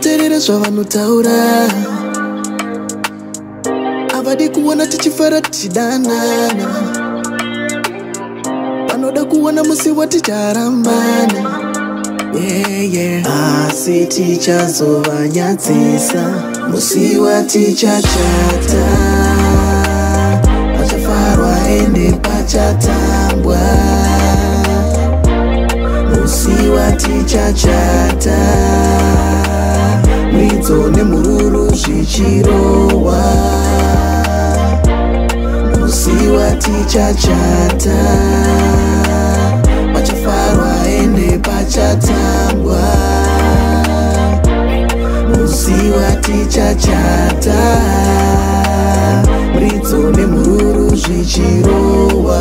kuterera zvavanotaura. Havadi kuona tichifara tichidanana, vanoda kuona musi waticharambana. Asi tichazovanyadzisa musi watichachata, pachafarwa ende pachatambwa. Musi watichachata, mwidzo nemururu zvichirohwa. Musi watichachata, pachafarwa ende pachatambwa. Musi watichachata, mridzo nemururu zvichirohwa.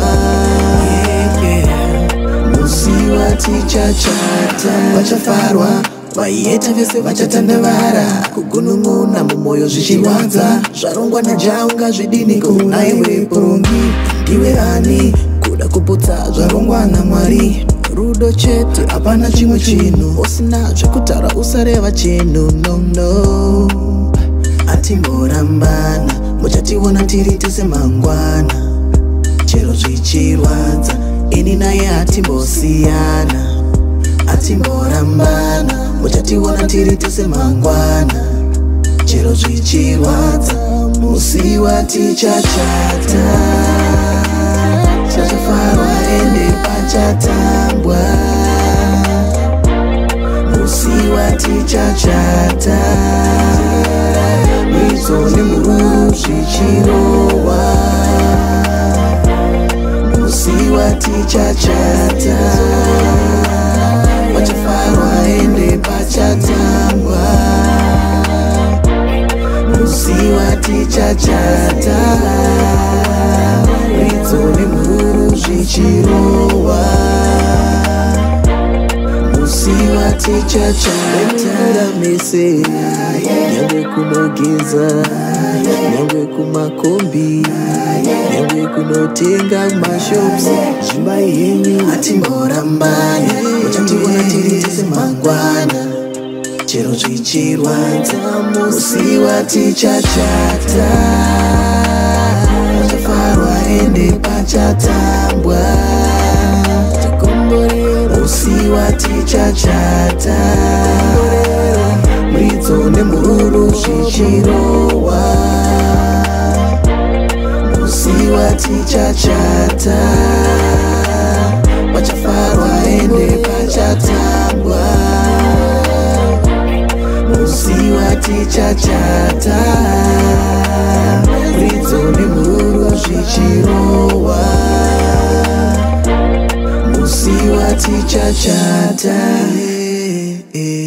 Musi watichachata, vachafarwa vaieta vese vachatandavara, kugunun'una mumwoyo zvichirwadza. Zvarongwa najaunga zvidini kuna iwe porongi, ndiwe ani kuda kuputsa zvarongwa naMwari. Rudo chete hapana chimwe chinhu, usina zvekutaura usareva chinhu. No, atimborambana, muchationa tiri tese mangwana. Chero zvichirwadza, ini naye hatimbosiyana. Atimborambana, muchationa tiri tese mangwana. Chero zvichirwadza, musi watichachata, pachafarwa ende pachatambwa. Musi watichachata, mwidzo nemururu zvichirohwa. Musi watichachata, pachafarwa ende pachatambwa. Musi watichachata, mwidzo nemururu zvichirohwa. Musi watichachata, mese nyangwe kunogeza, nyangwe kumakombi, nyangwe kunotenga mashops. Zvimba yenyu atimborambana, muchationa tiri tese mangwana. Chero zvichirwadza, musi watichachata, pachafarwa ende pachatambwa. Musi watichachata, mridzo nemururu zvichirohwa. Musi watichachata, pachafarwa ende pachatambwa. Musi watichachata, mridzo nemururu zvichirohwa. Musi watichachata.